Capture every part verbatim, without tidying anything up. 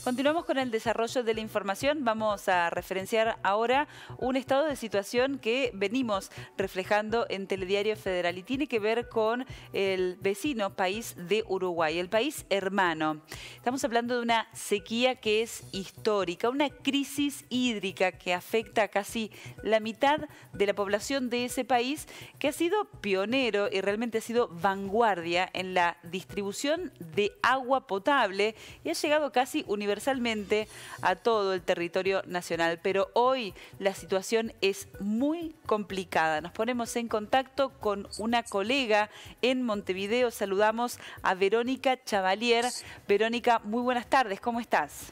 Continuamos con el desarrollo de la información. Vamos a referenciar ahora un estado de situación que venimos reflejando en Telediario Federal y tiene que ver con el vecino país de Uruguay, el país hermano. Estamos hablando de una sequía que es histórica, una crisis hídrica que afecta a casi la mitad de la población de ese país, que ha sido pionero y realmente ha sido vanguardia en la distribución de agua potable y ha llegado casi universalmente a todo el territorio nacional. Pero hoy la situación es muy complicada. Nos ponemos en contacto con una colega en Montevideo. Saludamos a Verónica Chavalier. Verónica, muy buenas tardes. ¿Cómo estás?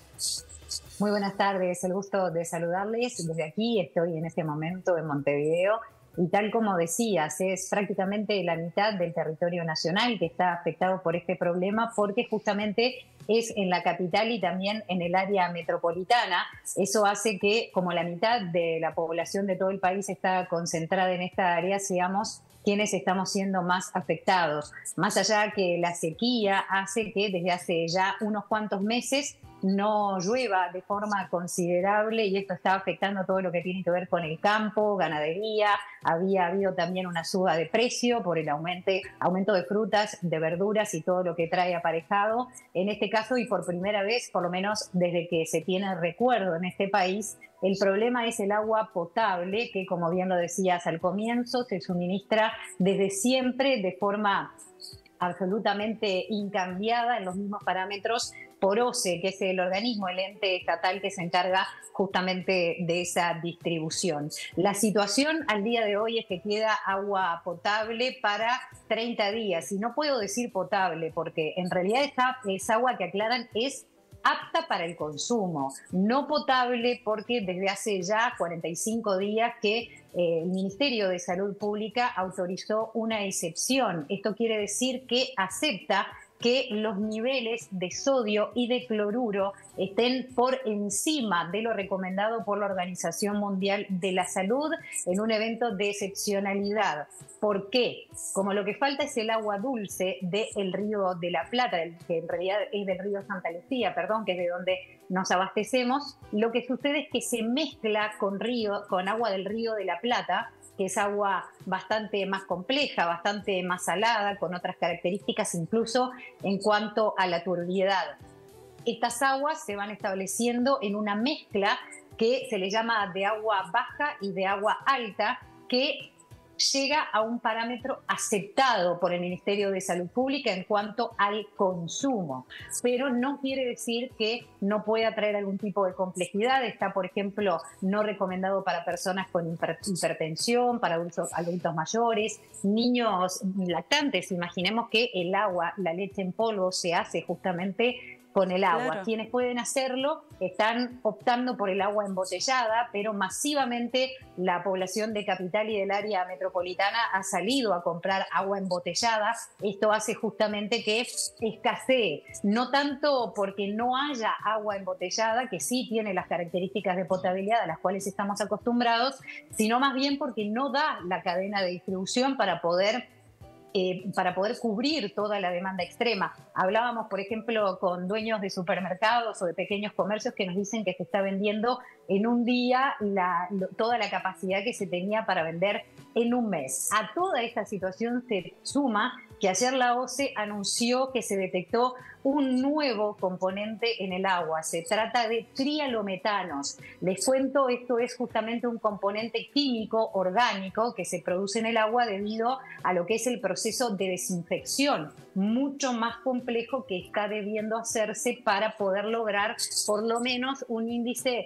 Muy buenas tardes. El gusto de saludarles. Desde aquí estoy en este momento en Montevideo. Y tal como decías, es prácticamente la mitad del territorio nacional que está afectado por este problema, porque justamente es en la capital y también en el área metropolitana. Eso hace que, como la mitad de la población de todo el país está concentrada en esta área, seamos quienes estamos siendo más afectados. Más allá que la sequía hace que desde hace ya unos cuantos meses no llueva de forma considerable y esto está afectando todo lo que tiene que ver con el campo, ganadería. Había habido también una suba de precio por el aumento, aumento de frutas, de verduras y todo lo que trae aparejado. En este caso, y por primera vez, por lo menos desde que se tiene recuerdo en este país, el problema es el agua potable, que como bien lo decías al comienzo, se suministra desde siempre de forma absolutamente incambiada en los mismos parámetros por O C E, que es el organismo, el ente estatal que se encarga justamente de esa distribución. La situación al día de hoy es que queda agua potable para treinta días, y no puedo decir potable porque en realidad esta es agua que aclaran es apta para el consumo, no potable porque desde hace ya cuarenta y cinco días que eh, el Ministerio de Salud Pública autorizó una excepción. Esto quiere decir que acepta que los niveles de sodio y de cloruro estén por encima de lo recomendado por la Organización Mundial de la Salud en un evento de excepcionalidad. ¿Por qué? Como lo que falta es el agua dulce del Río de la Plata, que en realidad es del río Santa Lucía, perdón, que es de donde nos abastecemos, lo que sucede es que se mezcla con, río, con agua del Río de la Plata, que es agua bastante más compleja, bastante más salada, con otras características incluso en cuanto a la turbiedad. Estas aguas se van estableciendo en una mezcla que se le llama de agua baja y de agua alta, que llega a un parámetro aceptado por el Ministerio de Salud Pública en cuanto al consumo, pero no quiere decir que no pueda traer algún tipo de complejidad. Está, por ejemplo, no recomendado para personas con hipertensión, para adultos, adultos mayores, niños lactantes. Imaginemos que el agua, la leche en polvo, se hace justamente con el agua. Claro. Quienes pueden hacerlo están optando por el agua embotellada, pero masivamente la población de Capital y del área metropolitana ha salido a comprar agua embotellada. Esto hace justamente que escasee, no tanto porque no haya agua embotellada, que sí tiene las características de potabilidad a las cuales estamos acostumbrados, sino más bien porque no da la cadena de distribución para poder Eh, para poder cubrir toda la demanda extrema. Hablábamos, por ejemplo, con dueños de supermercados o de pequeños comercios que nos dicen que se está vendiendo en un día la, lo, toda la capacidad que se tenía para vender en un mes. A toda esta situación se suma que ayer la O C E anunció que se detectó un nuevo componente en el agua. Se trata de trialometanos. Les cuento, esto es justamente un componente químico orgánico que se produce en el agua debido a lo que es el proceso de desinfección, mucho más complejo que está debiendo hacerse para poder lograr por lo menos un índice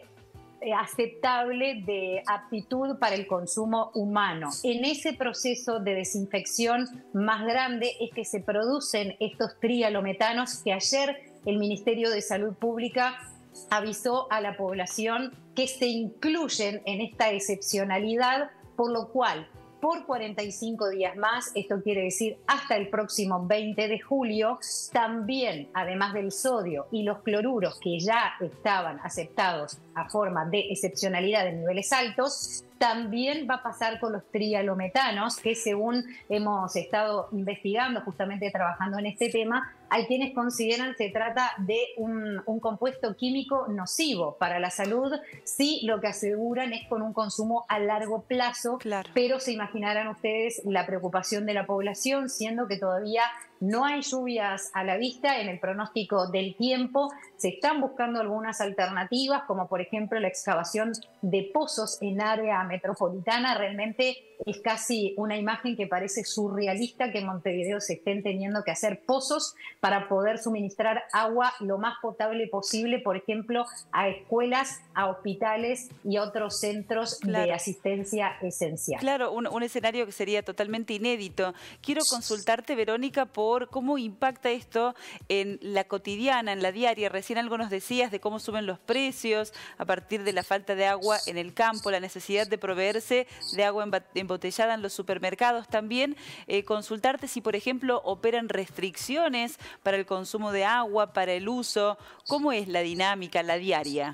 aceptable de aptitud para el consumo humano. En ese proceso de desinfección más grande es que se producen estos trialometanos que ayer el Ministerio de Salud Pública avisó a la población que se incluyen en esta excepcionalidad, por lo cual por cuarenta y cinco días más, esto quiere decir hasta el próximo veinte de julio, también, además del sodio y los cloruros que ya estaban aceptados a forma de excepcionalidad en niveles altos, también va a pasar con los trialometanos, que según hemos estado investigando, justamente trabajando en este tema, hay quienes consideran que se trata de un, un compuesto químico nocivo para la salud. Sí, lo que aseguran es con un consumo a largo plazo, Claro. pero se imaginarán ustedes la preocupación de la población, siendo que todavía no hay lluvias a la vista en el pronóstico del tiempo. Se están buscando algunas alternativas, como por ejemplo la excavación de pozos en área metropolitana. Realmente es casi una imagen que parece surrealista que en Montevideo se estén teniendo que hacer pozos para poder suministrar agua lo más potable posible, por ejemplo, a escuelas, a hospitales y a otros centros Claro. de asistencia esencial. Claro, un, un escenario que sería totalmente inédito. Quiero consultarte, Verónica, por cómo impacta esto en la cotidiana, en la diaria. Recién algo nos decías de cómo suben los precios a partir de la falta de agua en el campo, la necesidad de proveerse de agua embotellada en los supermercados. También eh, consultarte si, por ejemplo, operan restricciones para el consumo de agua, para el uso. ¿Cómo es la dinámica, la diaria?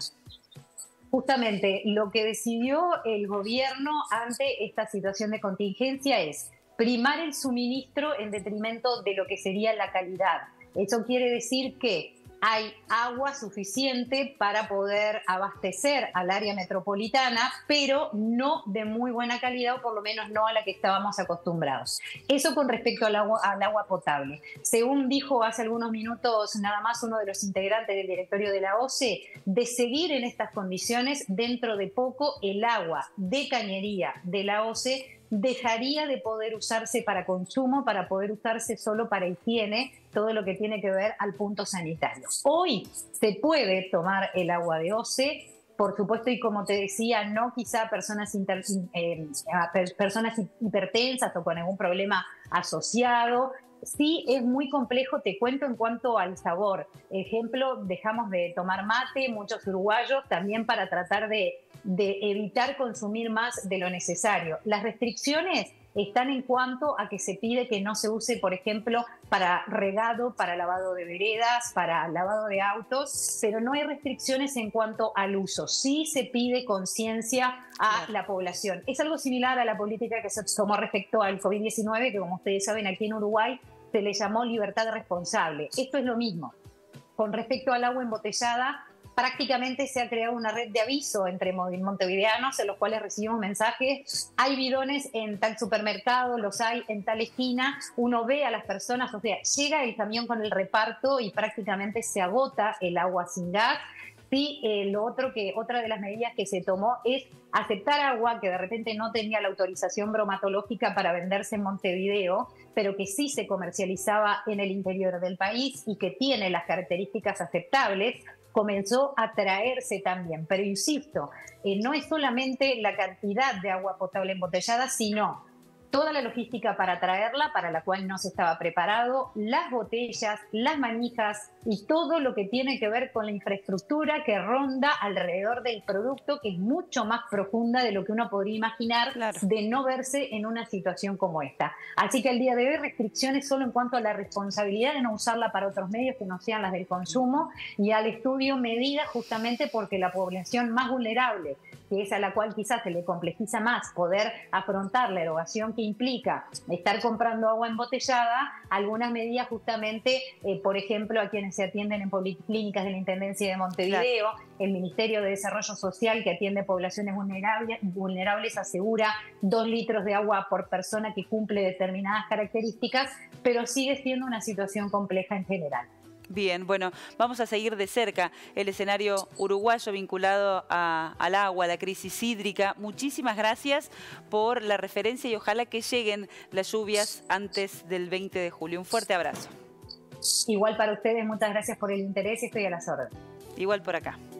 Justamente lo que decidió el gobierno ante esta situación de contingencia es primar el suministro en detrimento de lo que sería la calidad. Eso quiere decir que hay agua suficiente para poder abastecer al área metropolitana, pero no de muy buena calidad, o por lo menos no a la que estábamos acostumbrados. Eso con respecto al agua, al agua potable. Según dijo hace algunos minutos nada más uno de los integrantes del directorio de la O C E, de seguir en estas condiciones, dentro de poco el agua de cañería de la O C E dejaría de poder usarse para consumo, para poder usarse solo para higiene, todo lo que tiene que ver al punto sanitario. Hoy se puede tomar el agua de O C E, por supuesto, y como te decía, no quizá personas, inter, eh, personas hipertensas o con algún problema asociado. Sí, es muy complejo, te cuento en cuanto al sabor. Ejemplo, dejamos de tomar mate, muchos uruguayos, también para tratar de, de evitar consumir más de lo necesario. Las restricciones están en cuanto a que se pide que no se use, por ejemplo, para regado, para lavado de veredas, para lavado de autos, pero no hay restricciones en cuanto al uso. Sí se pide conciencia a Claro. la población. Es algo similar a la política que se tomó respecto al COVID diecinueve, que como ustedes saben aquí en Uruguay se le llamó libertad responsable. Esto es lo mismo. Con respecto al agua embotellada, prácticamente se ha creado una red de aviso entre montevideanos en los cuales recibimos mensajes. Hay bidones en tal supermercado, los hay en tal esquina. Uno ve a las personas, o sea, llega el camión con el reparto y prácticamente se agota el agua sin gas. Sí, eh, lo otro que, otra de las medidas que se tomó es aceptar agua que de repente no tenía la autorización bromatológica para venderse en Montevideo, pero que sí se comercializaba en el interior del país y que tiene las características aceptables, comenzó a traerse también. Pero insisto, eh, no es solamente la cantidad de agua potable embotellada, sino toda la logística para traerla, para la cual no se estaba preparado, las botellas, las manijas y todo lo que tiene que ver con la infraestructura que ronda alrededor del producto, que es mucho más profunda de lo que uno podría imaginar, Claro. de no verse en una situación como esta. Así que al día de hoy restricciones solo en cuanto a la responsabilidad de no usarla para otros medios que no sean las del consumo, y al estudio medidas justamente porque la población más vulnerable, que es a la cual quizás se le complejiza más poder afrontar la erogación que implica estar comprando agua embotellada, algunas medidas justamente, eh, por ejemplo, a quienes se atienden en policlínicas de la Intendencia de Montevideo, claro. El Ministerio de Desarrollo Social, que atiende poblaciones vulnerables, vulnerables, asegura dos litros de agua por persona que cumple determinadas características, pero sigue siendo una situación compleja en general. Bien, bueno, vamos a seguir de cerca el escenario uruguayo vinculado a, al agua, a la crisis hídrica. Muchísimas gracias por la referencia y ojalá que lleguen las lluvias antes del veinte de julio. Un fuerte abrazo. Igual para ustedes, muchas gracias por el interés y estoy a las órdenes. Igual por acá.